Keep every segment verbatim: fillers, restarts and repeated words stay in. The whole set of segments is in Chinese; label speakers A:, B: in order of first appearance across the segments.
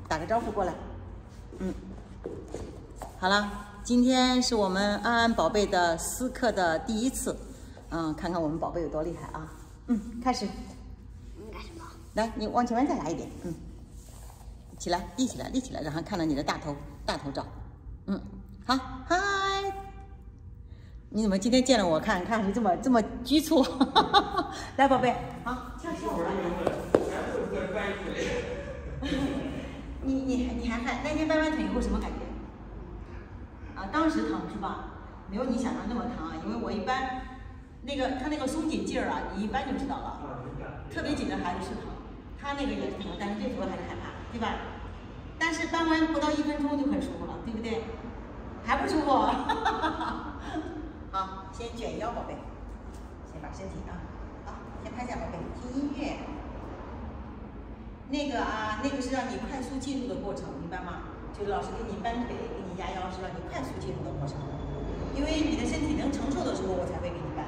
A: 打个招呼过来。嗯，好了，今天是我们安安宝贝的私课的第一次，嗯，看看我们宝贝有多厉害啊。嗯，开始。
B: 你干什么？
A: 来，你往前面再来一点。嗯，起来，立起来，立起来，让他看到你的大头，大头照。嗯，好，嗨。你怎么今天见了我看看你这么这么局促？来，宝贝，好，跳跳吧。你你你还还那天掰完腿以后什么感觉？啊，当时疼是吧？没有你想象那么疼啊，因为我一般那个他那个松紧劲儿啊，你一般就知道了。特别紧的孩子是疼，他那个也是疼，但是最主要还是害怕，对吧？但是掰完不到一分钟就很舒服了，对不对？还不舒服？好，先卷腰，宝贝，先把身体啊，好，先拍下宝贝，听音乐。那个啊，那个是让你快速进入的过程，明白吗？就是老师给你扳腿，给你压腰，是让你快速进入的过程。因为你的身体能承受的时候，我才会给你扳。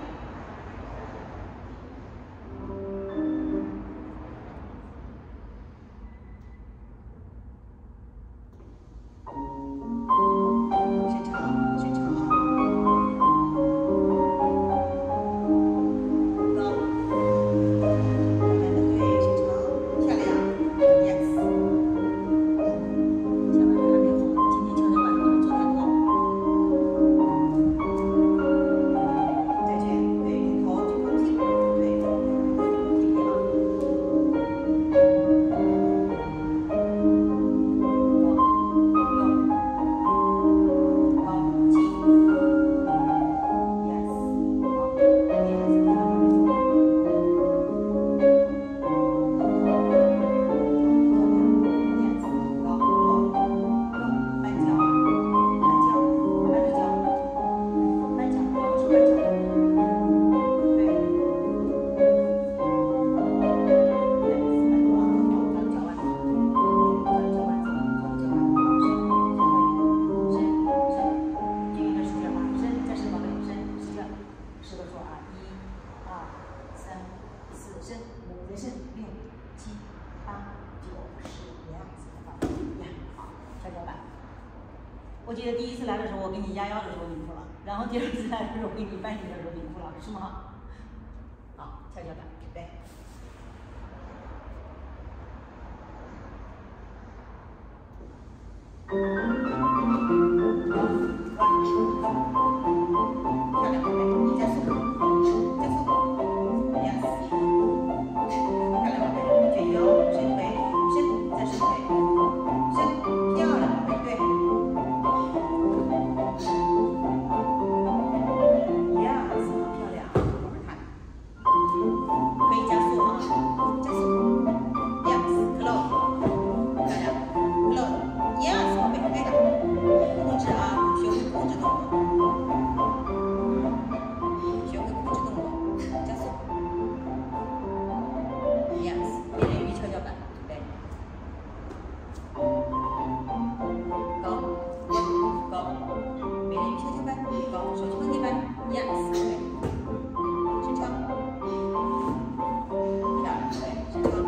A: 我记得第一次来的时候，我给你压腰的时候你哭了，然后第二次来的时候给你掰腿的时候你哭了，是吗？好，跷跷板，准备。漂亮，宝贝，加速，加速 ，yes。漂亮，宝贝，卷腰，伸腿，伸，再伸腿，伸，漂亮，宝贝，对。yes， 好漂亮，我们看，可以加速啊，加速 ，yes，close， 漂亮 ，close，yes， 宝贝，对的，控制啊，学会控制动作。学会控制动作，加速 ，yes， 美人鱼跷跷板，准备，高，高，美人鱼跷跷板，高，手去碰地板 ，yes， 对，伸长，漂亮，对，伸长。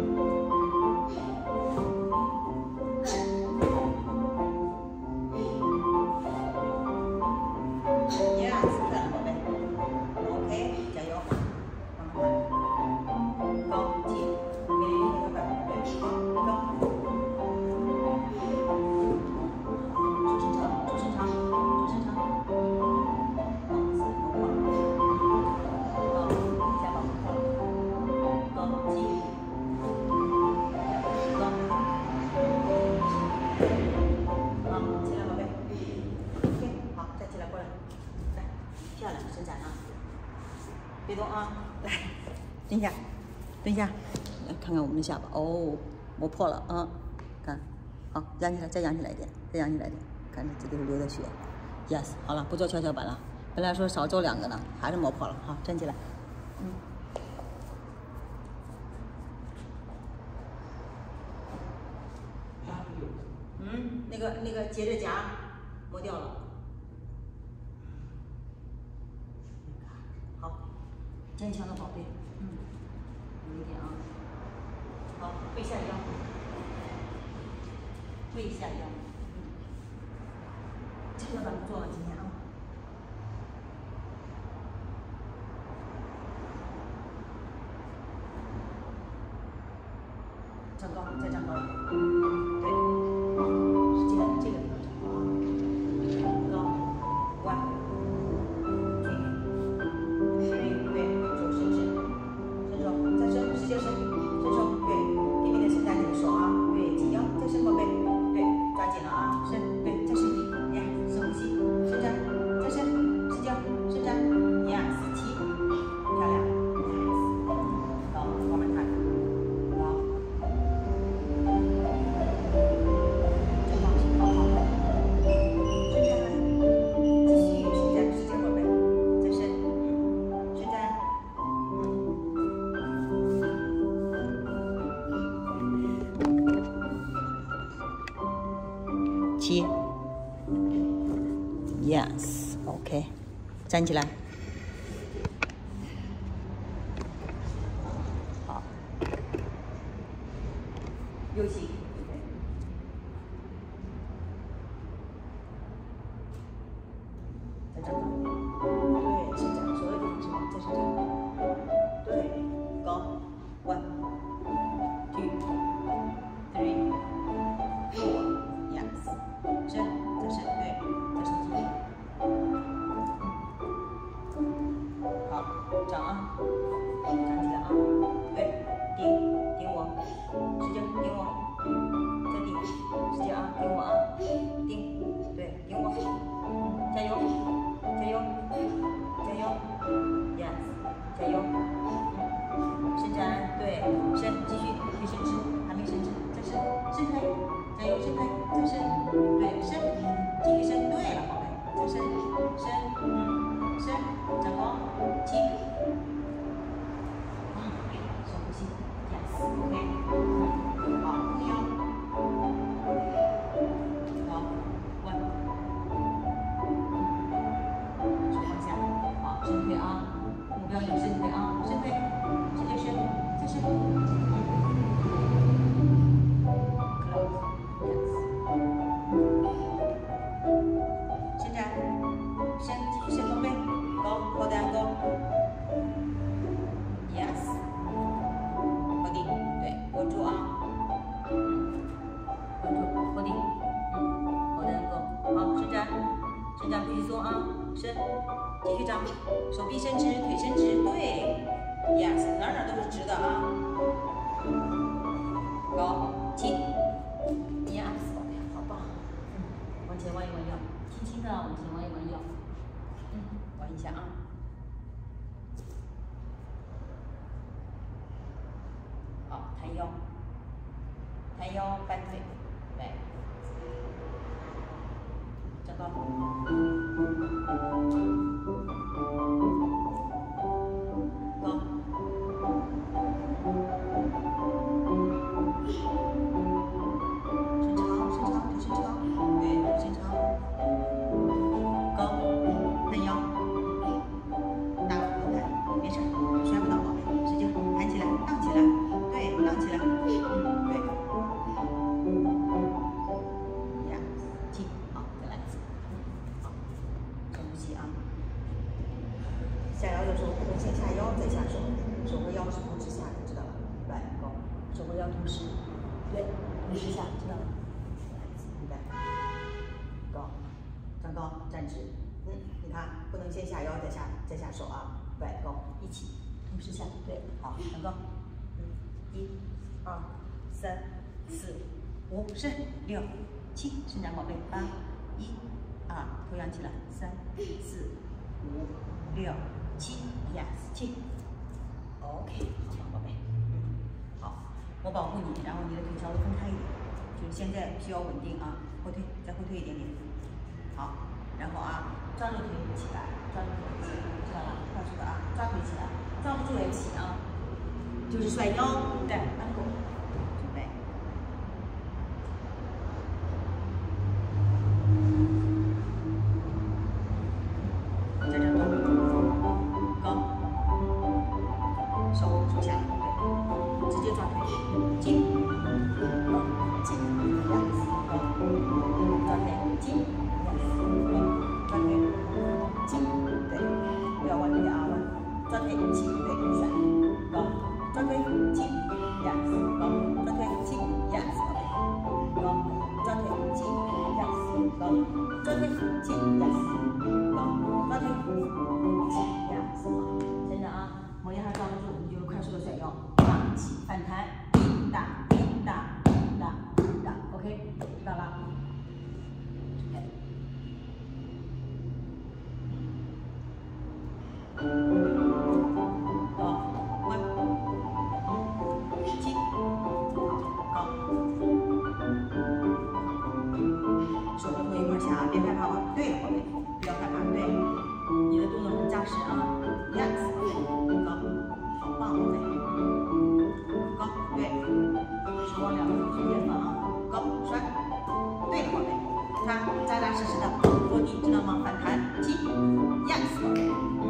A: 别动啊！来，蹲下，蹲下，来看看我们的下巴。哦，磨破了啊！看，好，扬起来，再扬起来一点，再扬起来一点。看着这都是流的血。Yes， 好了，不做跷跷板了。本来说少做两个呢，还是磨破了。好，站起来。嗯。嗯，那个那个结着痂磨掉了。好，坚强的宝贝。嗯，有一点啊。好，背下腰。 跪下腰，嗯，这个板不做了，今天啊。长高，再长高一点，对，是这个这个地方长高啊，高，弯，举，对对，手伸直，伸手，再伸，直接伸，伸手，对，给你的伸展你的手啊，对，紧腰，再伸宝贝，对，抓紧了啊，伸，对，再伸，呀，深呼吸，伸展，再伸，伸脚，伸展，呀，起，漂亮，高，慢慢看。七 ，yes， OK， 站起来，好，右膝，再长高，对，伸展，所有地方伸展，再伸展，对，高 ，one two three four。 伸，再伸，对，再伸直。好，长啊，站起来啊，对，顶，顶我，使劲顶我，再顶，使劲啊，顶我啊，顶，对，顶我，加油，加油，加油 ，yes， 加油，伸展，对，伸，继续，别伸直，还没伸直，再伸，伸开。 加油，伸开，再伸，对，伸，继续伸，对了，宝贝，再伸，伸，嗯，伸，长高，起，啊，深呼吸 ，yes，OK， 好，弓腰，好，弯，手放下，好，伸腿啊，目标有伸腿啊，伸腿，直接伸，再伸。 伸展不许松啊，伸，继续长，手臂伸直，腿伸直，对 ，yes， 哪哪都是直的啊。高，起 ，yes， 好棒，嗯，往前弯一弯腰，轻轻的往前弯一弯腰，嗯，弯一下啊。好，抬腰，抬腰，搬腿，来。 长高，高，伸长，伸长，腿伸长，对，腿伸长，高，弯腰，大腿后抬，别闪，摔不倒宝贝，使劲弹起来，荡起来，对，荡起来，嗯，对。 下腰的时候不能先下腰再下手，手和腰是同时下的，知道吧？来，高，手和腰同时，对，同时下，知道吧？明白？高，长高，站直，嗯，你看，不能先下腰再下再下手啊，对，高，一起，同时下，对，好，长高，嗯，一、二、三、四、五，伸，六、七，伸展宝贝，八、一、二，头仰起来，三、四、五、六。 七 ，yes， 七 ，OK， 好棒，宝贝，嗯，好，我保护你，然后你的腿稍微分开一点，就是现在需要稳定啊，后退，再后退一点点，好，然后啊，抓住腿起来，抓住腿起来，知道吧？快速的啊，抓腿起来，抓不住也起啊，就是甩腰，对，安狗，准备。 手下，对，直接抓腿，紧，紧，两次，高， ，转腿起 ，yes， 高，转腿起 ，yes， 真的啊，某一下抓不住，你就快速的甩腰，放起反弹，滴答滴答滴答滴答 ，OK， 知道了。 手和头一块下，别害怕啊！对，宝贝，不要害怕，对，你的动作很扎实啊 ，yes， 高，好棒，宝贝，高，对，手往两个中间放啊，高，甩，对了，宝贝，看，扎扎实实的落地，知道吗？反弹，起 ，yes， 宝贝，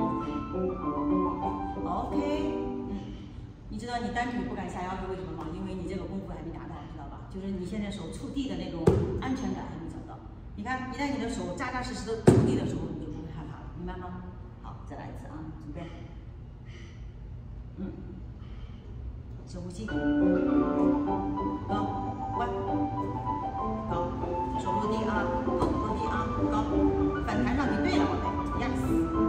A: 嗯 ，OK， 嗯，你知道你单腿不敢下腰是为什么吗？因为你这个功夫还没达到，知道吧？就是你现在手触地的那种安全感还没找到。 你看，一旦你的手扎扎实实的触地的时候，你就不会害怕了，明白吗？好，再来一次啊，准备。嗯，深呼吸，高，弯，高，手落地啊，头落地啊，高，反弹上去，对了，宝贝 ，yes，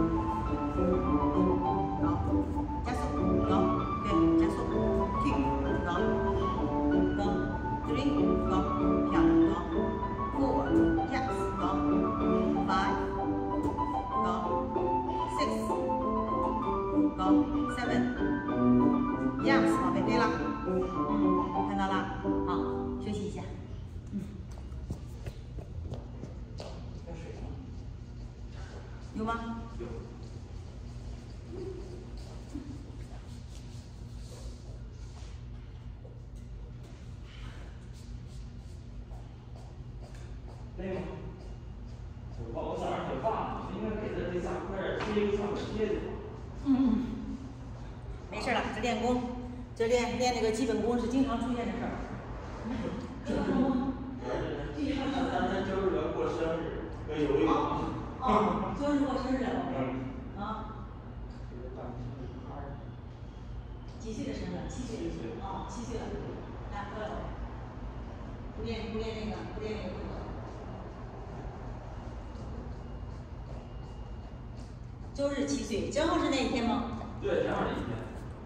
A: 高，加速，高，对，加速 ，two， 高，高 ，three， 高，漂亮，高 ，four。 Yes， 高 ，five， 高 ，six， 高 ，seven， yes， 宝贝，对了，嗯，看到了，好，休息一下，嗯，有吗？有。
B: 累吗？我我早上挺胖，应该给他这下快点贴一下贴贴。
A: 嗯，没事了，这练功，这练练那个基本功是经常出现的事儿。经常吗？
B: 咱咱周日要过生日，要游泳。
A: 哦，周日过生日了，
B: 嗯。
A: 啊。几岁的生日？七岁。七岁。哦，七岁了。来，过来。不练不练那个，不练那个动作。 周日七岁，正好是那一天吗？
B: 对，正好那一天。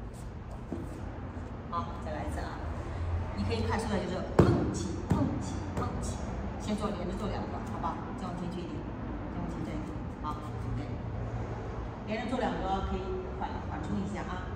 A: 好，再来一次啊！你可以快速的，就是蹦起、蹦起、蹦起，先做连着做两个，好不好？再往前推一点，再往前推一点，好，准备。连着做两个可以缓缓冲一下啊。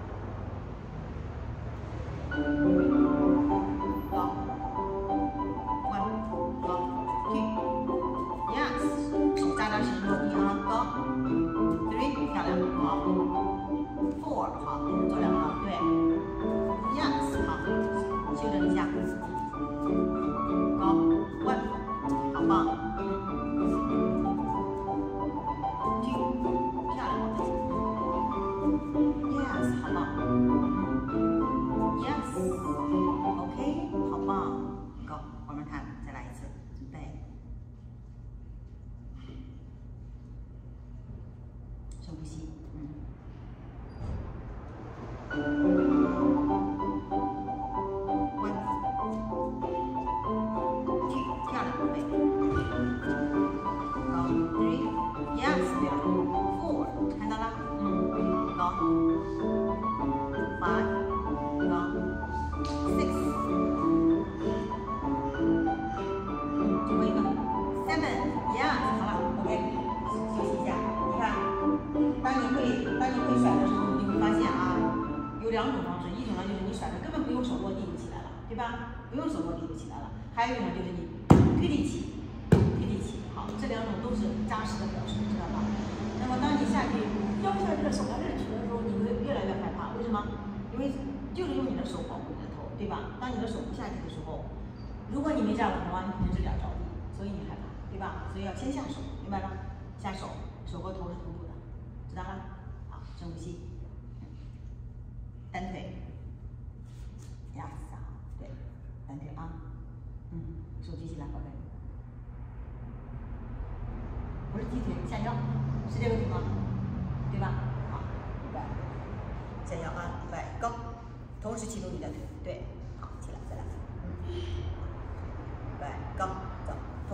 A: 高，弯，高 ，two， yes， 手扎扎实实落地啊，高。 three 漂亮，好 ，four 好，连着做两个，对 ，yes 好，修正一下，高弯，好棒 ，two 漂亮，宝贝 ，yes 好棒 ，yes，OK 好棒，高，我们看，再来一次，准备。 深呼吸，嗯。弯，去，漂亮，宝贝。高 ，three， yes， 对了 ，four， 看到了，嗯，高 ，five， 高 ，six， 最后一个 ，seven， yes， 好了 ，OK， 休息一下，你看。 当你会当你会甩的时候，你就会发现啊，有两种方式，一种呢就是你甩的根本不用手落地就起来了，对吧？不用手落地就起来了。还有一种就是你推力起，推力起，好，这两种都是扎实的表示，知道吧？那么当你下去腰下去的手来这举的时候，你会越来越害怕，为什么？因为就是用你的手保护你的头，对吧？当你的手不下去的时候，如果你没站稳的话，你可能这点着地，所以你害怕，对吧？所以要先下手，明白了？下手，手和头是同步的。 知道了，好，深呼吸，单腿，呀，对，单腿啊，嗯，手举起来，宝贝，不是踢腿，下腰，是这个腿吗？对吧？好，预备，下腰啊，预备，高，同时启动你的腿，对，好，起来，再来，嗯，预备，高，走，同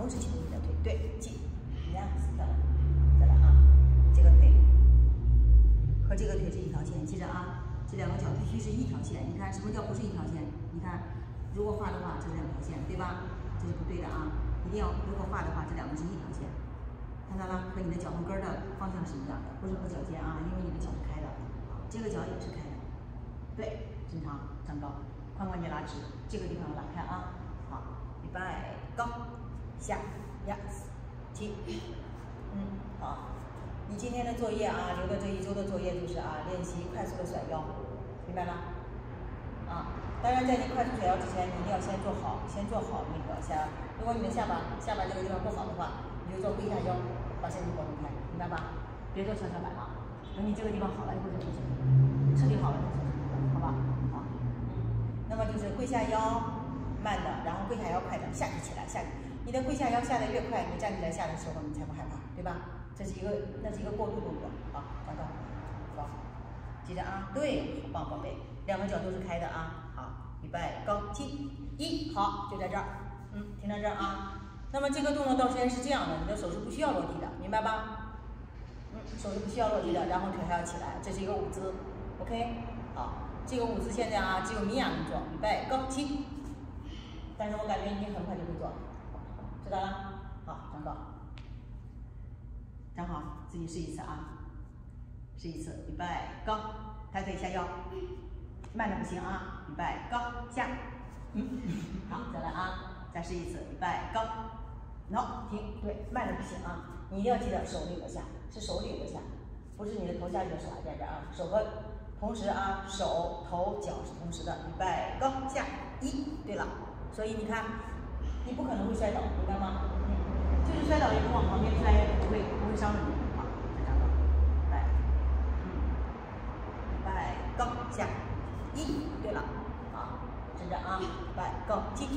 A: 同时启动你的腿，对，记，一样，漂亮，再来啊，这个腿和这个腿是一条线，记着啊，这两个脚必须是一条线。你看什么叫不是一条线？你看，如果画的话，这是两条线，对吧？这是不对的啊，一定要如果画的话，这两个是一条线。看到了，和你的脚后跟的方向是一样的，不是和脚尖啊，因为你的脚是开的，这个脚也是开的，对，伸长长高，髋关节拉直，这个地方拉开啊，好，预备高，下，yes， 起，嗯，好，你今天的作业啊，留的这一周的作业就是啊，练习快速的甩腰，明白了？啊，当然在你快速甩腰之前，你一定要先做好，先做好那个下，如果你的下巴下巴这个地方不好的话。你就做跪下腰，把身体活动开，明白吧？别做跷跷板了，等你这个地方好了以后再做跷跷板，彻底好了再做跷跷板，好吧？好，嗯，那么就是跪下腰，慢的，然后跪下腰快的，下去起来，下去。你的跪下腰下的越快，你站起来下的时候你才不害怕，对吧？这是一个，那是一个过渡动作，好，长高，高，记着啊，对，好棒，宝贝，两个脚都是开的啊，好，预备，高，起，一，好，就在这儿，嗯，停在这儿啊。那么这个动作到时间是这样的，你的手是不需要落地的，明白吧？嗯，手是不需要落地的，然后腿还要起来，这是一个舞姿 ，OK？ 好，这个舞姿现在啊只有米娅能做，预备，高起。但是我感觉你很快就会做，知道了？好，长高，站好，自己试一次啊，试一次，预备，高，抬腿下腰，慢的不行啊，预备，高下，嗯，好，再来啊，再试一次，预备，高。no， 停，对，慢的不行啊！你一定要记得手捋着下，是手捋着下，不是你的头下去的手还在这啊，手和同时啊，手头脚是同时的，预备，高下一，对了，所以你看，你不可能会摔倒，明白吗？嗯，就是摔倒也不往旁边摔，不会不会伤人的，好，再站高，预备，嗯，预备，高下一，对了，好，伸展啊，预备，高起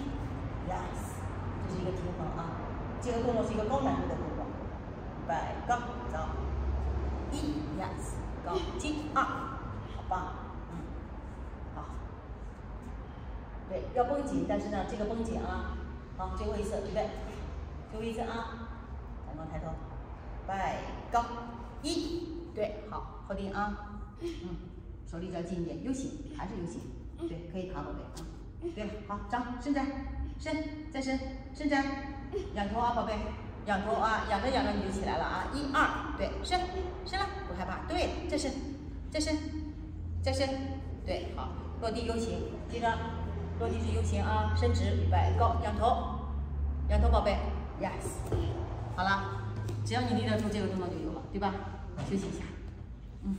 A: ，yes， 这是一个平衡啊。这个动作是一个高难度的动作，预备，高，走，一 ，yes， 高，起，二，好棒，嗯，好，对，要绷紧，但是呢，这个绷紧啊，好，最后一次，预备，最后一次啊，咱们抬头，预备，高，一，对，好，后定啊，嗯，手离脚近一点 ，U 型，还是 U 型，对，可以卡宝贝啊，对了，好，张，伸展，伸，再伸，伸展。仰头啊，宝贝，仰头啊，仰着仰着你就起来了啊！一二，对，伸，伸了，不害怕，对，再伸，再伸，再伸，对，好，落地 U 型，记着，落地是 U 型啊，伸直，预备，高，仰头，仰头，宝贝 ，yes， 好了，只要你立得住这个动作就有了，对吧？休息一下，嗯。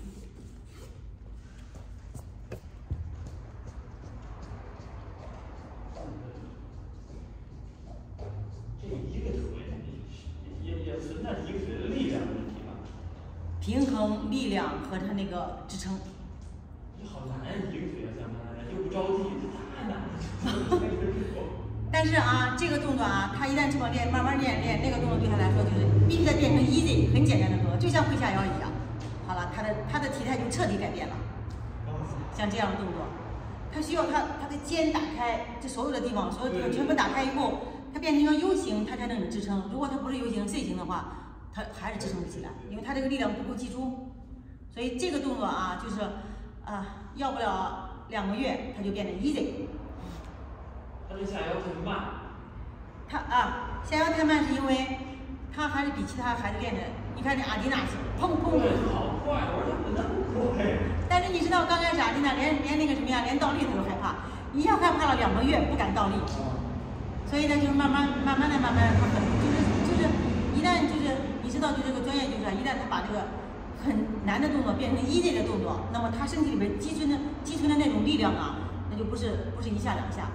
A: 平衡力量和它那个支撑。
B: 你好难呀，一个腿要这样慢，又不着地，这太难了。
A: 但是啊，这个动作啊，他一旦这么练，慢慢练练，那个动作对他来说就是必须得变成 easy， 很简单的动作，就像跪下腰一样。好了，他的他的体态就彻底改变了。像这样的动作，他需要他他的肩打开，这所有的地方，所有地方全部打开以后，它变成一个 U 型，它才能有支撑。如果它不是 U 型 C 型的话。它还是支撑不起来，因为它这个力量不够集中，所以这个动作啊，就是啊，要不了两个月，它就变成 easy。
B: 它这下腰太慢。
A: 它啊，下腰太慢是因为它还是比其他孩子练的，你看这阿迪娜是砰砰砰。
B: 好快，我说怎么那么快？
A: 但是你知道刚开始阿迪娜连连那个什么呀，连倒立他都害怕，一下害怕了两个月不敢倒立，所以呢，就是慢慢慢慢的慢慢他很就是就是一旦就是。你知道，就这个专业就是一旦他把这个很难的动作变成 easy 的动作，那么他身体里边积存的积存的那种力量啊，那就不是不是一下两下。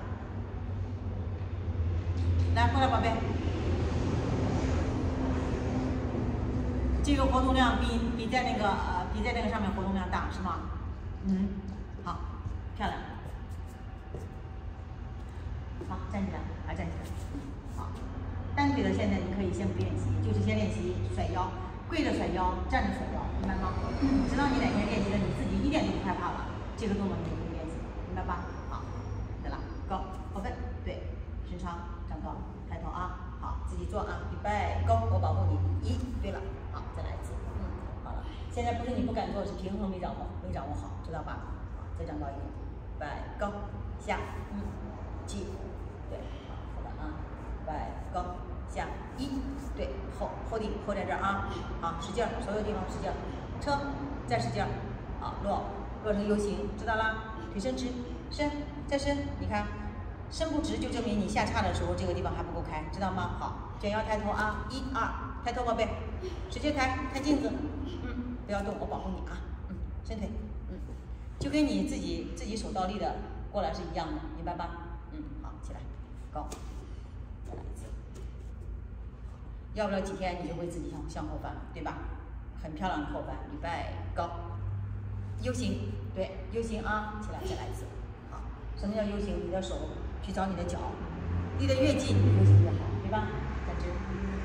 A: 来，过来，宝贝。这个活动量比比在那个呃比在那个上面活动量大，是吗？嗯，好，漂亮。好，站起来，还站起来。好。单腿的现在你可以先不练习，就是先练习甩腰，跪着甩腰，站着甩腰，明白吗？直到你哪天练习了，你自己一点都不害怕了，这个动作你就可以练习，明白吧？好，对了，高，好分，对，伸长，长高，抬头啊，好。 自己做啊，预备 ，Go， 我保护你。一，对了，好，再来一次。嗯，好了。现在不是你不敢做，是平衡没掌握，没掌握好，知道吧？好，再长高一点。预备 ，Go， 下，一，记，对，好，好的啊。预备 ，Go， 下，一，对，后后顶后在这儿啊，好，使劲儿，所有地方使劲儿，撑，再使劲儿，好，落，落成 U 型，知道啦？腿伸直，伸，再伸，你看。伸不直就证明你下叉的时候这个地方还不够开，知道吗？好，卷腰抬头啊，一二，抬头宝贝，直接抬，看镜子，嗯，不要动，我保护你啊，嗯，伸腿，嗯，就跟你自己自己手倒立的过来是一样的，明白吧？嗯，好，起来，高，再来一次，要不了几天你就会自己向向后翻，对吧？很漂亮的后翻，预备，高 ，U 型，对 ，U 型啊，起来，再来一次，好，什么叫 U 型？你的手。去找你的脚，离得越近，U 型越好，对吧？站直。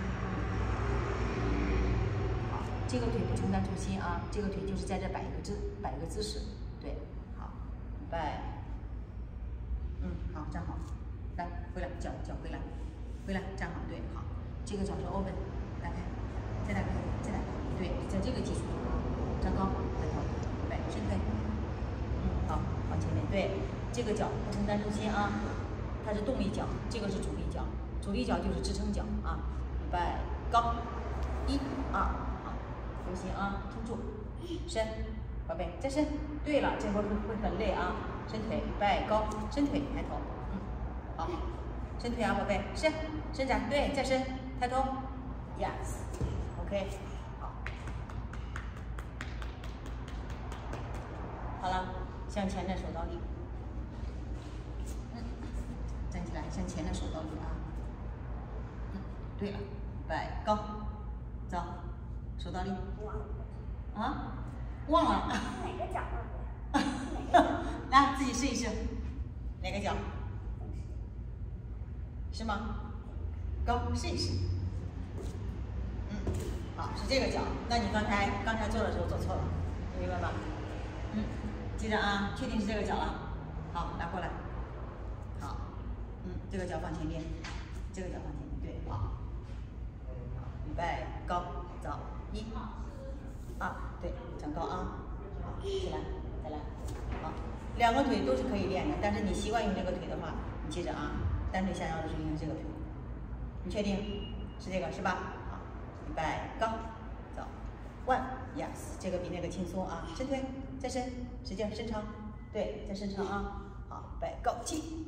A: 好，这个腿不承担重心啊，这个腿就是在这摆一个姿，摆一个姿势，对，好，预备，嗯，好，站好，来，回来，脚脚回来，回来，站好，对，好，这个脚是 open， 打开，再打开，再打开，对，在这个基础，站高，抬头，预备，伸腿，嗯，好，往前面，对，这个脚不承担重心啊。它是动力脚，这个是主力脚，主力脚就是支撑脚啊。预备，高，一、二，好，留心啊，撑住，伸，宝贝，再伸。对了，这会儿会很累啊，伸腿，预备，高，伸腿，抬头，嗯，好，伸腿啊，宝贝，伸，伸展，对，再伸，抬头 ，yes，OK， 好，好了，向前的手倒立。站起来，向前的手倒立啊！嗯，对了，预备，高，走，手倒立。啊？忘了。
C: 哪个脚啊？
A: 来，自己试一试，哪个脚？是吗？高，试一试。嗯，好，是这个脚。那你刚才刚才做的时候做错了，明白吧？嗯，记着啊，确定是这个脚了。好，拿过来。好。嗯，这个脚放前面，这个脚放前面，对，好，预备，高，走，一，二，对，长高啊，好，起来，再来，好，两个腿都是可以练的，但是你习惯用这个腿的话，你记着啊，单腿下腰的时候用这个腿，你确定是这个是吧？好，预备，高，走 ，one yes， 这个比那个轻松啊，伸腿，再伸，使劲伸长，对，再伸长啊，好，预备，高，起。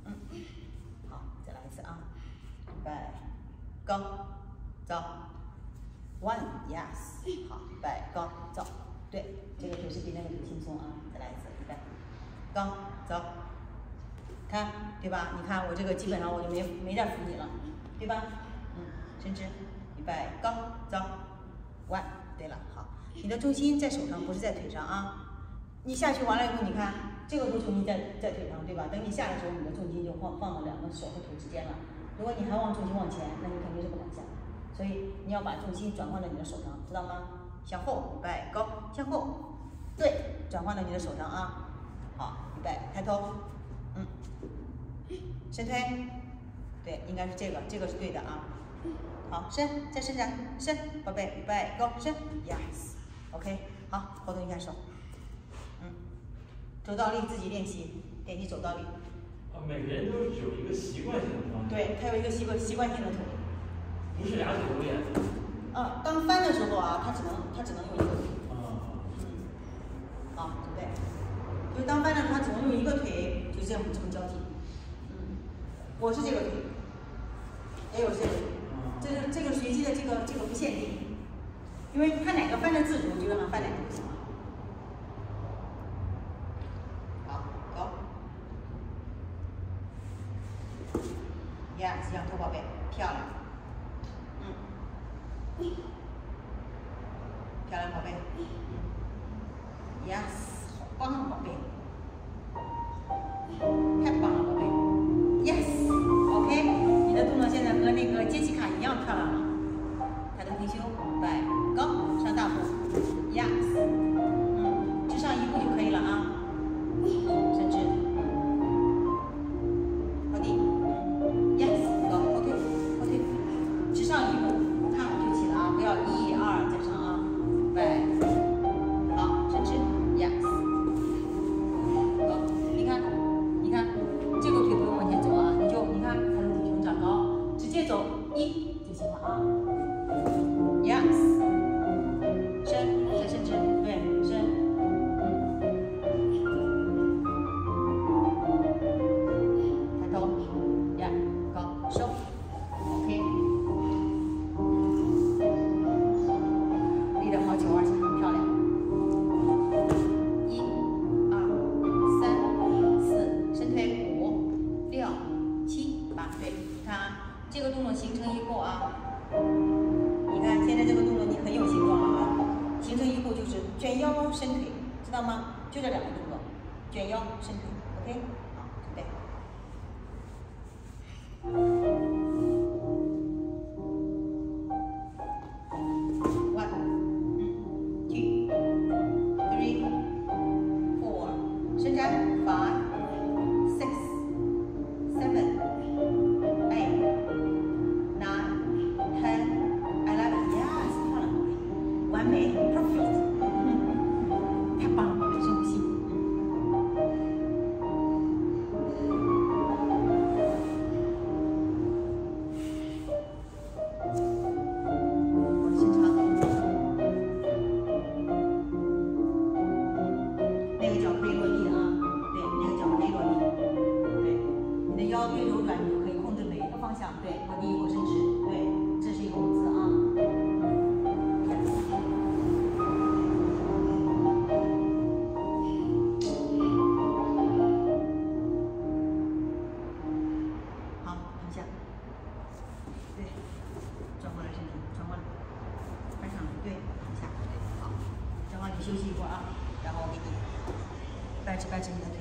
A: 啊，预备，高，走 ，one yes， 好，预备，高，走，对，这个腿是比那个腿轻松啊，再来一次，预备，高，走，看，对吧？你看我这个基本上我就没没再扶你了，对吧？嗯，伸直，预备，高，走 ，one， 对了，好，你的重心在手上，不是在腿上啊。你下去完了以后，你看这个时候重心在在腿上，对吧？等你下的时候，你的重心就放放到两个手和腿之间了。如果你还往重心往前，那你肯定是不敢下。所以你要把重心转换到你的手上，知道吗？向后，预备，高，向后，对，转换到你的手上啊。好，预备，抬头，嗯，伸腿，对，应该是这个，这个是对的啊。好，伸，再伸展，伸，宝贝，预备，高，伸 ，yes，OK， 好，活动一下手。嗯，走倒立自己练习，练习走倒立。
B: 啊，每个人都是有一个习惯性的方式。
A: 对，他有一个习惯习惯性的腿。
B: 不是俩腿都练。
A: 啊，当翻的时候啊，他只能他只能用一个腿。
B: 啊。
A: 嗯。好，准备。就是当翻的时候，他只能用一个腿，就这样这么交替。嗯。我是这个腿，也有这个腿，这个这个随机的这个这个不限定，因为他哪个翻的自如，就让他翻哪个就行了。Yes， 仰头宝贝，漂亮。嗯。漂亮宝贝。Yes， 好棒啊宝贝。太棒了宝贝。Yes，OK， 你的动作现在和那个杰西卡一样漂亮了。抬头挺胸，摆高，上大步。Yes。 走一就行了啊。Yes， 伸，再伸直，对，伸。抬头，呀，高，收 ，OK。立得好，九二下，很漂亮。一、二、三、四，伸腿五、六、七、八，对，你看啊，这个动作形成以后啊。你看，现在这个动作你很有形状了啊！形成以后就是卷腰伸腿，知道吗？就这两个动作，卷腰伸腿 ，OK？ 好，准备。One, two, three, four， 伸展 five, six, seven, eight, nine, ten.完美 ，perfect， 太棒了，深呼吸。我的伸长，那个脚可以落地啊，对，那个脚可以落地，对，你的腰越柔软，你就可以控制每一个方向，对，落地或伸直，对，这是一个舞姿啊。休息一会儿啊，然后我给你掰直掰直你的腿。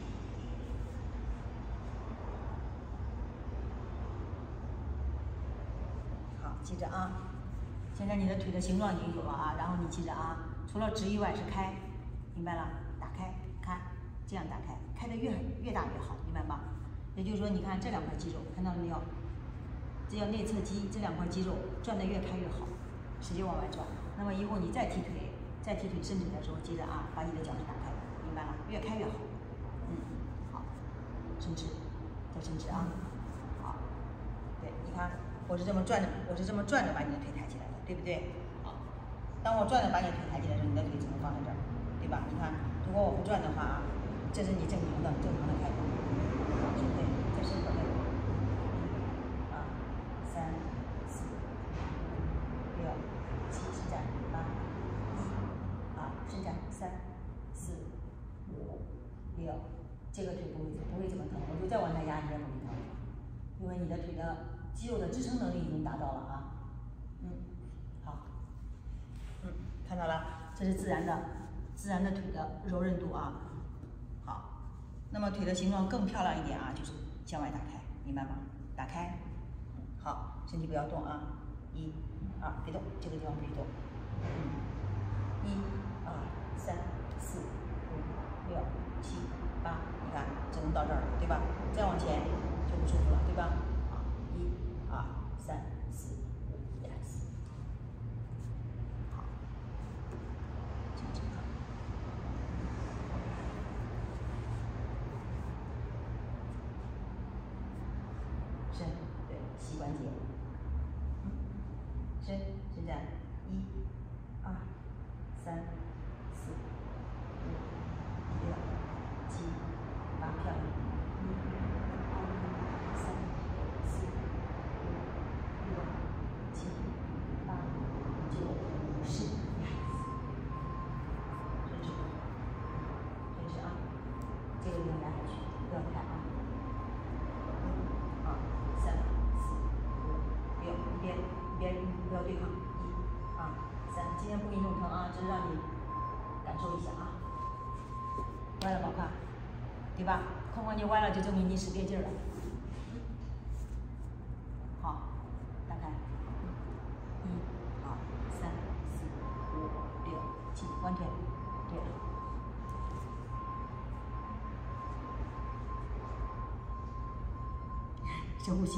A: 好，记着啊，现在你的腿的形状已经有了啊，然后你记着啊，除了直以外是开，明白了？打开，看，这样打开，开的越越大越好，明白吗？也就是说，你看这两块肌肉，看到了没有？这叫内侧肌，这两块肌肉转得越开越好，使劲往外转。那么以后你再踢腿。再踢腿伸直的时候，接着啊，把你的脚是打开的，明白了？越开越好。嗯，好，伸直，再伸直啊。好，对，你看，我是这么转着，我是这么转着把你的腿抬起来的，对不对？好，当我转着把你的腿抬起来的时候，你的腿只能放在这儿，对吧？你看，如果我不转的话啊，这是你正常的正常的开动。好，伸腿，再伸回来。一、二、三、四、五、六、七，伸展，八。伸展三、四、五、六，这个腿不会不会这么疼，我就再往下压一下不会疼，因为你的腿的肌肉的支撑能力已经达到了啊。嗯，好，嗯，看到了，这是自然的自然的腿的柔韧度啊。好，那么腿的形状更漂亮一点啊，就是向外打开，明白吗？打开，好，身体不要动啊，一、二，别动，这个地方不许动，嗯，一。二、三、四、五、六、七、八，你看，只能到这儿了，对吧？再往前就不舒服了，对吧？好，一、二、三、四、五 ，yes。好，伸直啊。伸，对，膝关节。嗯，伸，伸展，一、二、三。四、五、六、七、八，漂亮！一、二、三、四、五、六、七、八、九、十，伸直，伸直啊！这个地方压下去，不要抬啊！一、二、三、四、五、六，一边一边不要对抗，一、二、三，今天不给你弄疼啊，只是让你。感受一下啊，歪了，宝看，对吧？髋关节歪了，就证明你使别劲了。好，打开，一、二、三、四、五、六、七，弯腿，对了。深呼吸，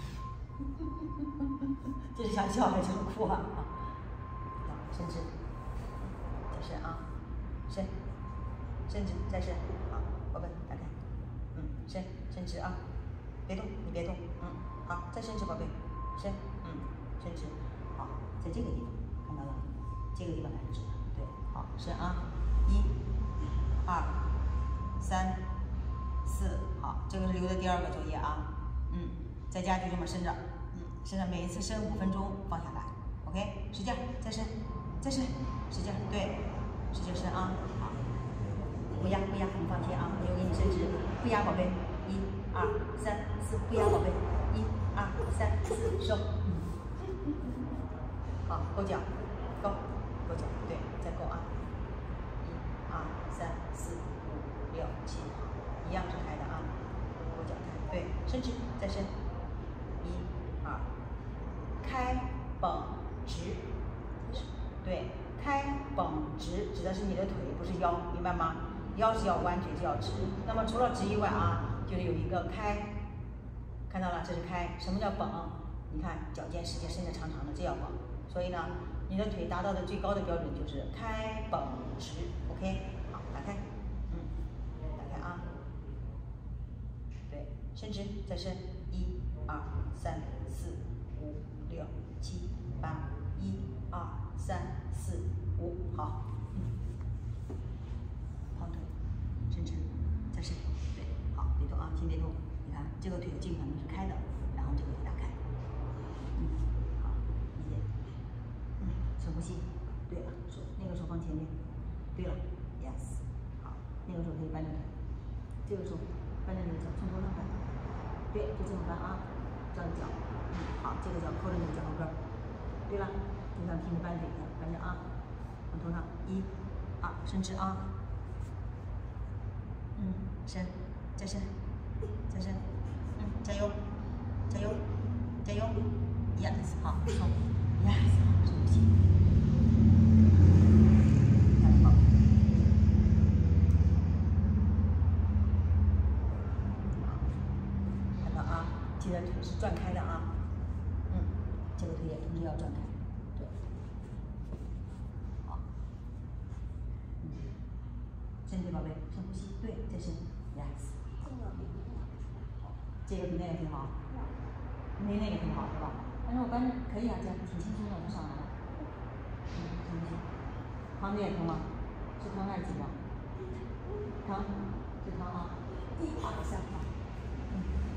A: 这是想笑还是想哭啊？好，伸直，再伸啊。伸，伸直，再伸，好，宝贝，打开，嗯，伸，伸直啊，别动，你别动，嗯，好，再伸直，宝贝， 伸，嗯，伸直，好，在这个地方看到了，这个地方才是直的，对，好，伸啊，一、二、三、四，好，这个是留的第二个作业啊，嗯，在家就这么伸着，嗯，伸着，每一次伸五分钟，放下来 ，OK， 使劲，再伸，再伸，使劲，对，使劲伸啊，好，不压不压，你放心啊，我给你伸直，不压，宝贝，一、二、三、四，不压，宝贝，一、二、三、四，收，嗯，好，勾脚，勾，勾脚，对，再勾啊，一、二、三、四、五、六、七，一样是开的啊，勾脚开，对，伸直，再伸，一、二，开，绷，直，对，开，绷，直，指的是你的腿，不是腰，明白吗？腰是要弯，腿是要直。那么除了直以外啊，就是有一个开，看到了，这是开。什么叫绷？你看脚尖直接伸得长长的，这叫绷。所以呢，你的腿达到的最高的标准就是开绷直 ，OK？ 好，打开，嗯，打开啊，对，伸直，再伸，一、二、三、四、五、六、七、八，一、二、三、四、五，好，嗯。胖腿，伸直，再伸，对，好，别动啊，先别动。你看这个腿尽可能是开的，然后这个腿打开，嗯，好，理解。嗯，深呼吸。对了，手那个手放前面。对了 ，yes， 好，那个手可以扳着腿，这个手扳着你的脚，从头上扳。对，就这么扳啊，这样脚，嗯，好，这个脚扣着你的脚后跟儿。对了，就像平时扳腿一样，扳着啊，往头上，一、二，伸直啊。嗯，伸，再伸，再伸，嗯，加油，加油，加油 ，yes， 好，松 ，yes， 深呼吸，看好，看到啊，记得腿是转开的啊，嗯，这个腿也同时要转开，对，好，嗯，身体宝贝，深呼吸，对，再伸。yes， 这个比那个挺好，没那个挺好是吧？但是我感觉可以啊，这样挺轻松的就上来了。嗯，深呼吸。旁边也疼吗？是疼还是紧张？疼，是疼啊。一二三，好。嗯。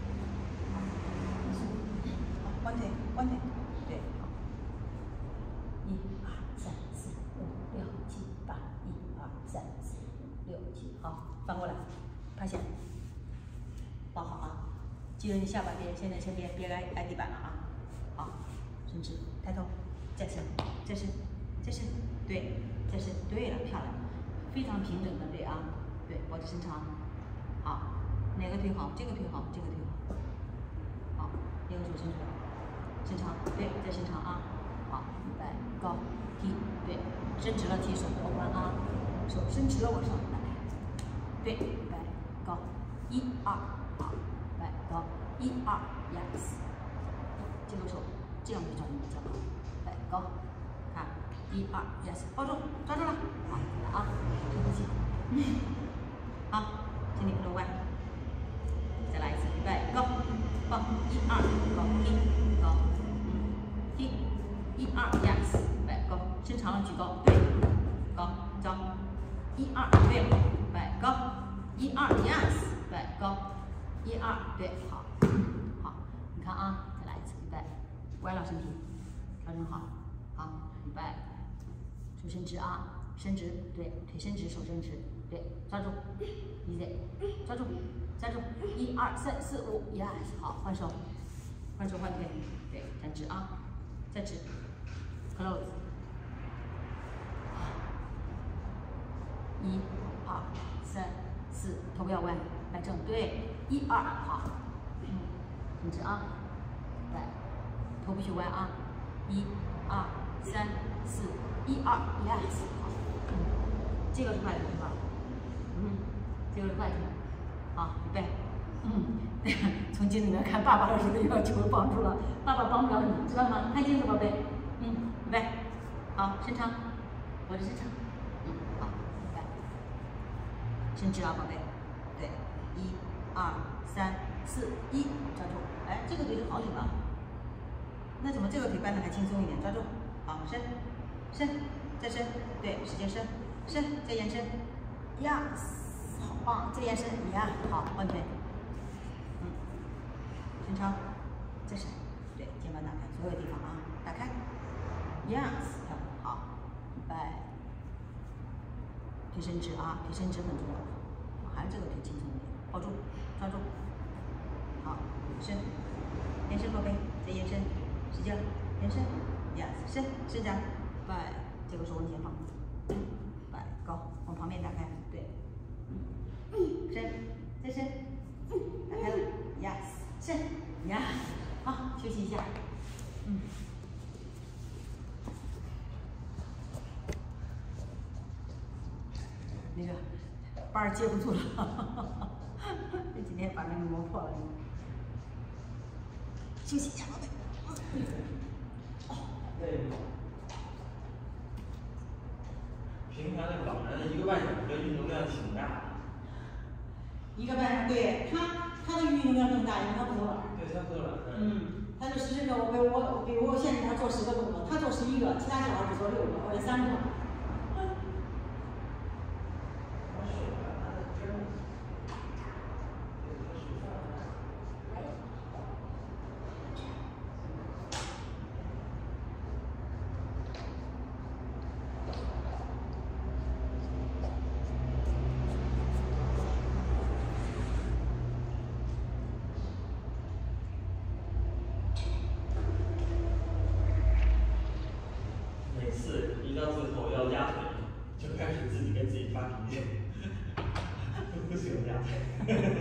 A: 好，弯腿，弯腿，对，好。一二三四五六七八，一二三四五六七，好，翻过来，趴下。抱好啊，记得你下半边现在前边别挨挨地板了啊，好，伸直，抬头，再伸，再伸，再伸，对，再伸，对了，漂亮，非常平整的对啊，对，脖子伸长，好，哪个腿好？这个腿好，这个腿好，好，另一个手伸出来，伸长，对，再伸长啊，好，来高提，对，伸直了提手后弯啊，手伸直了往上打开，对，来高，一二。好，来高，一二 ，yes， 这个手这样子转比较好，来高，看，一二 ，yes， 抱住，抓住了，好，来啊，深呼吸，好，身体不能歪，再来一次，预备，高，抱，一二，高，一，高，嗯，一，一二 ，yes， 来高，伸长了举高，对，高，走，一二，对，来高，一二 ，yes， 来高。一二，对，好，好，你看啊，再来一次，预备，歪了身体，调整好，好，预备，手伸直啊，伸直，对，腿伸直，手伸直，对，抓住 ，easy， 抓住，抓住，一二三四五 ，yes， 好，换手，换手换腿，对，站直啊，再直 ，close， 一、二、三、四，头不要歪，摆正，对。一二，好，嗯，伸直啊，来，头必须歪啊，一、二、三、四，一二 ，yes， 好，嗯，这个是快腿是吧？嗯，这个是快腿，好，预备，嗯，从镜子里面看爸爸的时候要求帮助了，爸爸帮不了你，知道吗？看镜子，宝贝，嗯，预备，好，伸长，脖子伸长，嗯，好，预备，伸直啊，宝贝，对，一。二三四一，抓住！哎，这个腿是好腿吧？ 那怎么这个腿搬的还轻松一点？抓住，好，伸，伸，再伸，对，使劲伸，伸，再延伸，呀，好棒，再延伸，呀，好，换腿，嗯，伸长，再伸，对，肩膀打开，所有地方啊，打开 ，yes， 好，拜，腿伸直啊，腿伸直很重要，还是这个腿轻松一点，抱住，抓住，好，伸，延伸宝贝，再延伸。使劲，延伸 ，yes， 伸，伸展，拜，这个是往前放，拜，高，往旁边打开，对，伸，再伸，打开了 ，yes， 伸 ，yes， 好，休息一下，嗯，那个班儿接不住了，这几天把那个磨破了，休息一下，宝贝。
B: 对。平常那老人一个半小时的运动量挺大的。
A: 一个半小时，对他，他的运动量更大，因为他不偷懒。
B: 对，他不偷懒。
A: 嗯，他就时时刻我我比如我限制他做十个动作，他做十一个，其他小孩只做六个或者三个。
B: 每次一到最后要压腿，就开始自己跟自己发脾气，不喜欢压腿。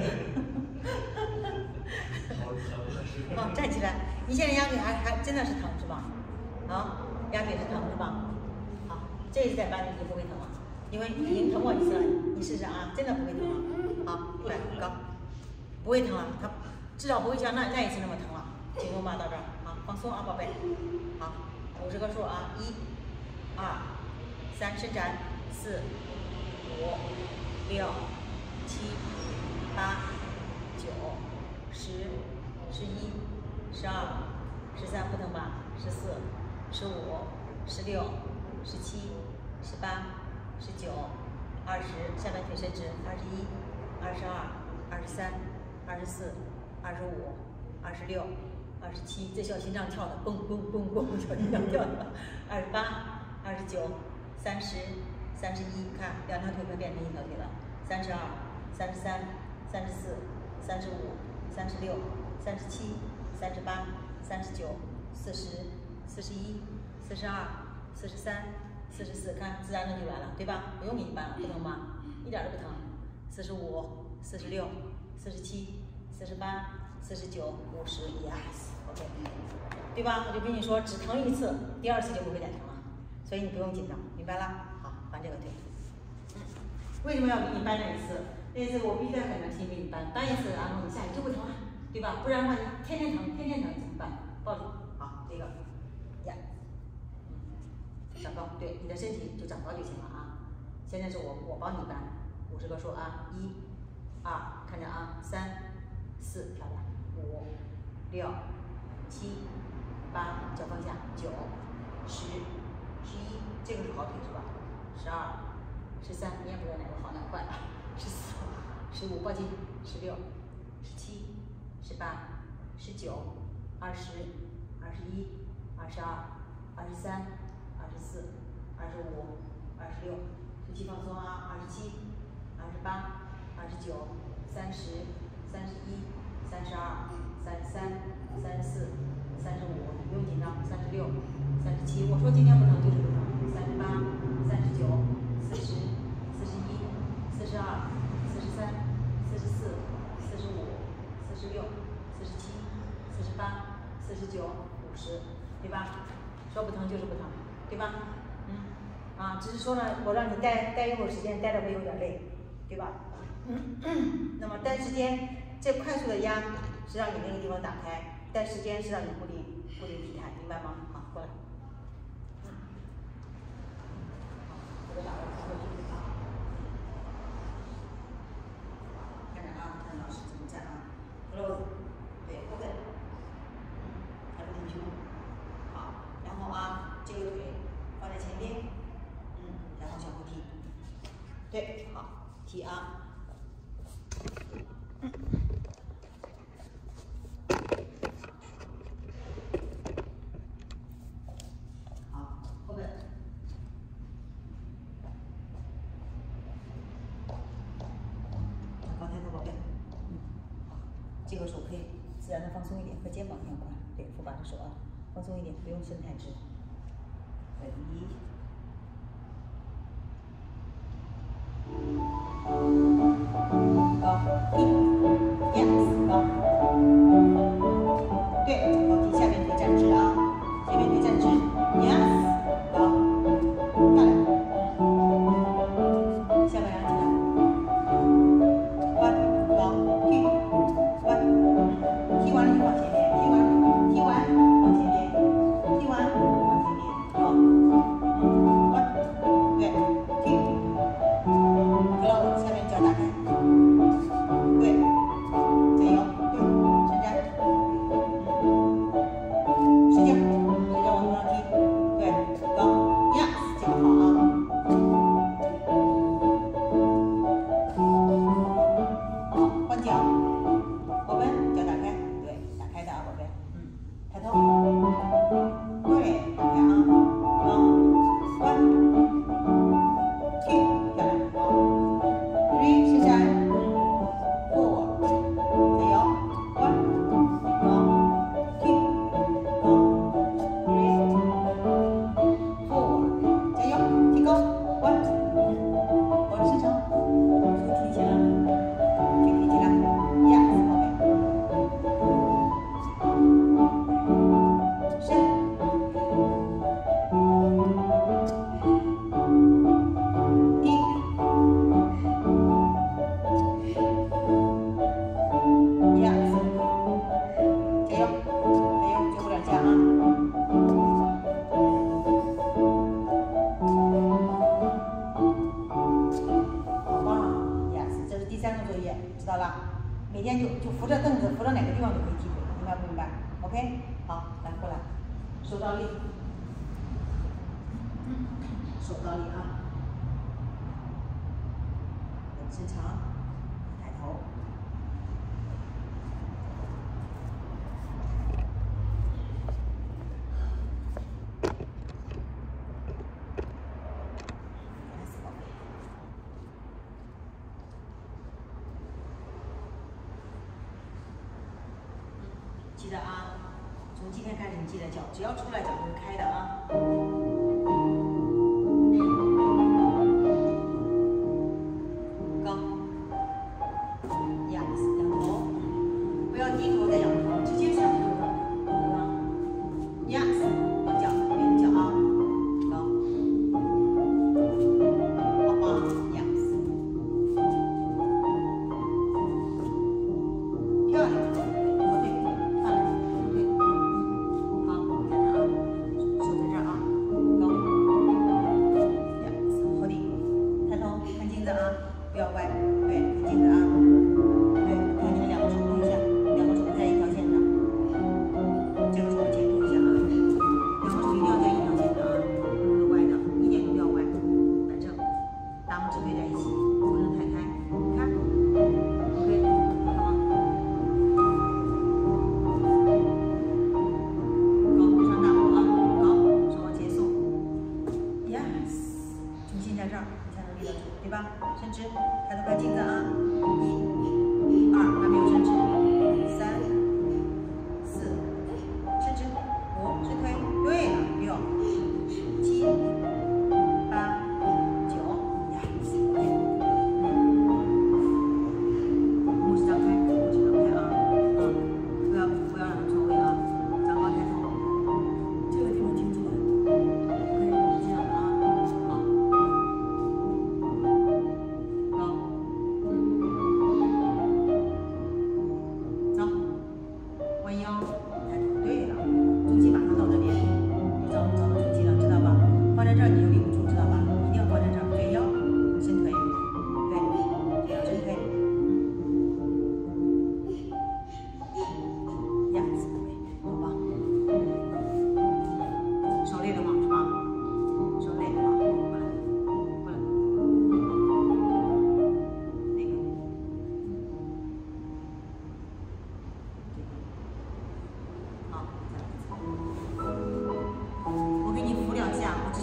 B: 好，好，好。
A: 好，站起来。你现在压腿还还真的是疼是吧？啊，压腿是疼是吧？好，这一次再搬你就不会疼了，因为已经疼过一次了。你试试啊，真的不会疼了。好，来高，不会疼了，它至少不会像那那一次那么疼了。轻松吧，到这儿，好，放松啊，宝贝。好，五十个数啊，一、二、三，伸展，四、五、六、七、八、九、十、十一、十二、十三，不疼吧？十四、十五、十六、十七、十八、十九、二十，下半腿伸直，二十一、二十二、二十三、二十四、二十五、二十六。二十七，这小心脏跳的蹦蹦蹦蹦，小心脏跳的。二十八、二十九、三十、三十一，看两条腿快变成一条腿了。三十二、三十三、三十四、三十五、三十六、三十七、三十八、三十九、四十、四十一、四十二、四十三、四十四，看自然的就来了，对吧？不用给你搬了，不疼吧？一点都不疼。四十五、四十六、四十七、四十八、四十九、五十 ，yes，OK， 对吧？我就跟你说，只疼一次，第二次就不会再疼了，所以你不用紧张，明白了？好，搬这个腿。嗯，为什么要给你搬这一次？那一次我必须在很长时间给你搬，搬一次，然后你下去就不疼了，对吧？不然的话，你天天疼，天天疼怎么办？抱住，好，这个，呀，嗯，长高，对，你的身体就长高就行了啊。现在是我我帮你搬，五十个数啊，一、二，看着啊，三、四，漂亮，五、六、七、八，脚放下，九、十、十一，这个是好腿是吧？十二、十三，你也不知道哪个好哪个坏啊，十四、十五，抱紧，十六、十七、十八、十九、二十、二十一、二十二、二十三、二十四、二十五、二十六，呼气放松啊，二十七、二十八、二十九、三十、三十一、三十二、三十三、三十四、三十五，不用紧张，三十六、三十七，我说今天不疼就是不疼，三十八、三十九、四十、四十一、四十二、四十三、四十四、四十五、四十六、四十七、四十八、四十九、五十，对吧？说不疼就是不疼，对吧？嗯，啊，只是说呢，我让你待待一会儿时间，待着会有点累，对吧？嗯，那么待时间，这快速的压是让你那个地方打开，待时间是让你固定固定体态，明白吗？好，过来。嗯，好，这个打了之后就是啊，看着啊，看老师怎么站啊 ，close，对，后背，嗯，还是挺胸， 对，好，提啊。好，后面。高抬头，宝贝。嗯，好，这个手可以自然的放松一点，和肩膀一样宽。对，扶把的手啊，放松一点，不用伸太直。一。 高一 ，yes 高，对，脚高踢，下面腿站直啊，前面腿站直 ，yes 高，漂亮，下面两起来，弯高踢，弯，踢完了就往前面，踢完，踢完往前面，踢完往前面，高，弯，对，踢。 下面脚打开，对，加油，对，伸展，使劲，使劲往头上踢，对，高 ，yes， 这个好啊。好，换脚，宝贝，脚打开，对，打开的啊，宝贝，嗯，抬头，对，打开啊，高，弯，踢，漂亮，高。 Three， 伸展 ，four， 加油 ，one， 高 ，two， 高 ，three， four， 加油，提高 ，one， 保持伸长，腿提起来，腿提起来 ，yes， 宝贝，伸，低。 知道吧？每天就就扶着凳子，扶着哪个地方就可以踢腿，明白不明白 ？OK， 好，来过来，手倒立，手倒立啊，伸长，抬头。记得啊，从今天开始，你记得脚只要出来，脚就是开的啊。高 ，yes， 仰头，不要低头再仰头，直接上头高 ，yes， 往脚别的脚啊，高，好棒 ，yes， 漂亮。 好，在这啊，手在这啊。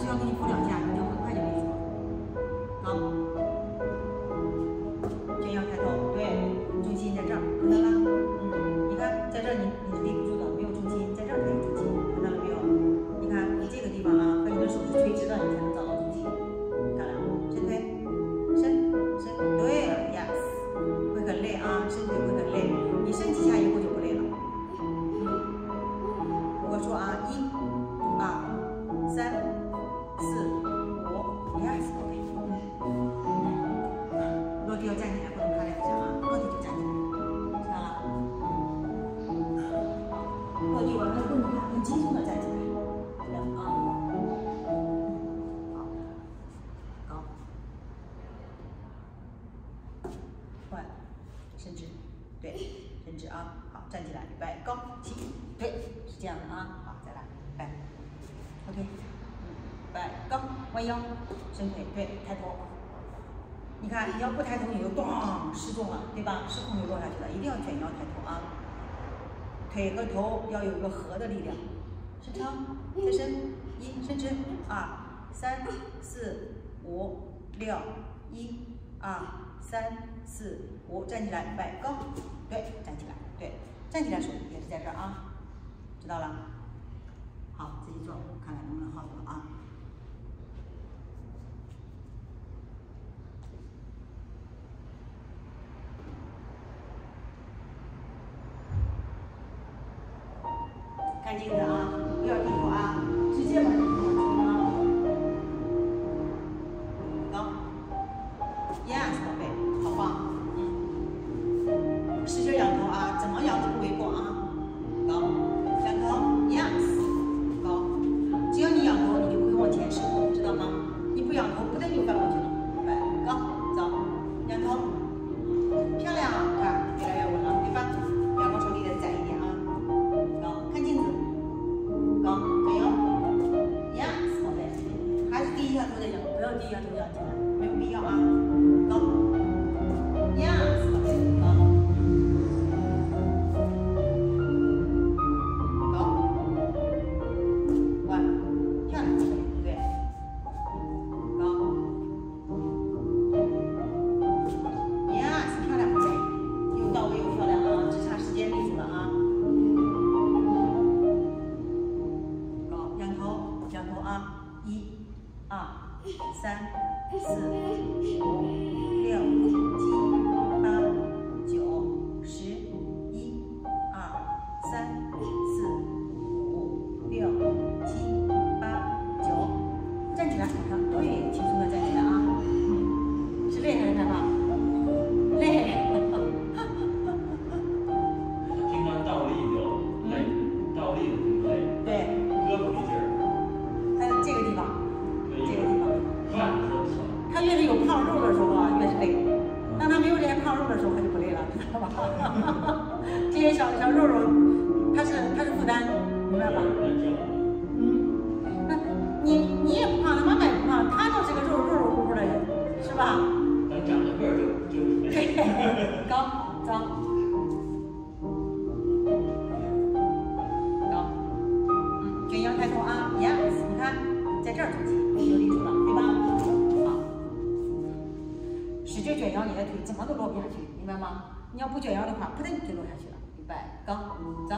A: 需要给你扶两下，你就很快就立住了。好，肩腰抬头，对，重心在这儿，看到了？嗯，你看在这儿你你是立不住的，没有重心，在这儿才有重心，看到了没有？你看这个地方啊，和你的手是垂直的，你才能找到重心。看了，伸腿，伸伸，对了 ，yes， 会很累啊，伸腿会很累，你伸几下以后就不累了。嗯，我说啊，一、二、三、四、五 ，yes， OK。嗯，落地要站起来，不能趴两下啊，落地就站起来，知道了？落地完了以后，你看很轻松的站起来，这样啊。好，高，换，伸直，对，伸直啊，好，站起来，预备，高，起，对，是这样的啊，好，再来，预备 ，OK， 嗯，预备，高，弯腰，伸腿，对，抬头。你看，你要不抬头，你就咚失重了，对吧？失控就落下去了，一定要卷腰抬头啊。腿和头要有一个合的力量，伸长，再伸，一，伸直，二，三，四，五，六，一，二，三，四，五，站起来，预备，高，对，站起来，对，站起来手也是在这儿啊，知道了？好，自己做，看看能不能好多啊。看镜子啊，不要低头啊，直接把这个头低啊。高 ，yes， 宝贝，好棒，嗯，使劲仰头啊，怎么仰都不为过啊。高，仰头 ，yes， 高，只要你仰头，你就不会往前失控，知道吗？你不仰头，不但就翻过去了，来，高，走，仰头，漂亮，看，越来越稳了，对吧？两个手离得窄一点啊。高，看镜子。高，对哟 ，yes， 宝贝，还是第一下头在仰，不要第一下头仰起来，没有必要啊。高 ，yes， 宝贝，高，高，弯，漂亮，宝贝，对，高 ，yes， 漂亮，宝贝，又到位又漂亮啊，只差时间立住了啊。仰头啊，一、二、三、四、五、六、七、八、九、十，一、二、三、四、五、六、七、八、九，站起来，看，对，轻松的站起来啊，嗯，是累还是害怕？累。
B: 经常倒立就累，倒立的就累，
A: 对，
B: 胳膊没劲儿。
A: 这个地方，这个地方，他越是有胖肉的时候啊，越是累。当他没有这些胖肉的时候，他就不累了，知道吧？这些小小肉肉，它是它是负担，明白吧？嗯，那你你也不胖，他妈妈也不胖，他就是个肉肉肉乎乎的人，是吧？
B: 等长了个儿就就
A: 对，高走。高，嗯，卷腰抬头啊 ，yes， 你看。在这儿重心你就立住了，对吧？好，使劲卷腰，你的腿怎么都落不下去，明白吗？你要不卷腰的话，扑腾就落下去了。预备，高，走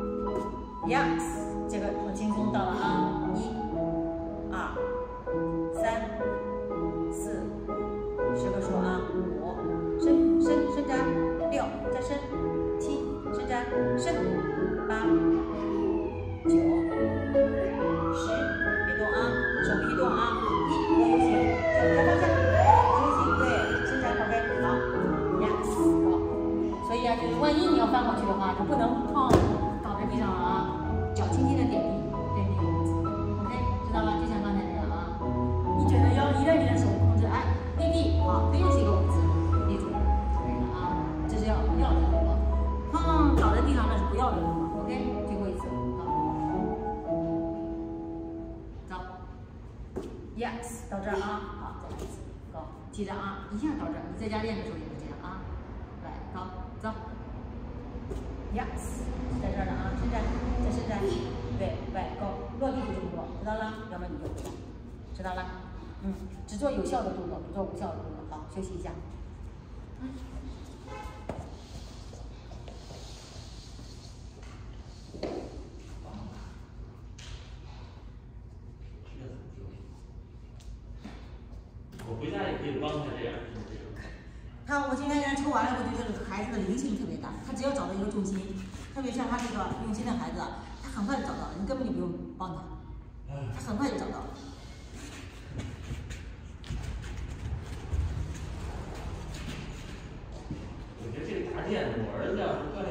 A: ，yes， 这个很轻松到了啊，一、二、三、四，十个数啊，五，伸伸伸展，六，再伸，七，伸展，伸，八，九，十。手别动啊！一，要有型，脚抬方向，有型，对，伸展，宝贝，好 ，yes， 好。所以啊，就是万一你要翻过去的话，就不能碰倒在地上了啊，脚轻轻的点地，点地有位置 ，OK， 知道吧？就像刚才那样啊，你卷着腰，离着你的手控制，哎，立地，好，这又是一个位置，立住，可以了啊，这是要要的动作，碰倒在地上那是不要的动作 ，OK， 最后一次。Yes， 到这儿啊，好，再来一次，高，记着啊，一下到这儿，你在家练的时候也是这样啊，来，高，走 ，Yes， 在这儿呢啊，伸展，再伸展，对，对，高，落地就这么落，知道了？要不然你就回来。 知道了？嗯，只做有效的动作，不做无效的动作。好，休息一下。嗯。
B: 我回家也可以帮他这样，是不是？
A: 他我今天给他抽完了，我觉得这个孩子的灵性特别大，他只要找到一个重心，特别像他这个用心的孩子，他很快就找到了，你根本就不用帮他，他很快就找到了。
B: 我觉得这个搭建，我儿子要是干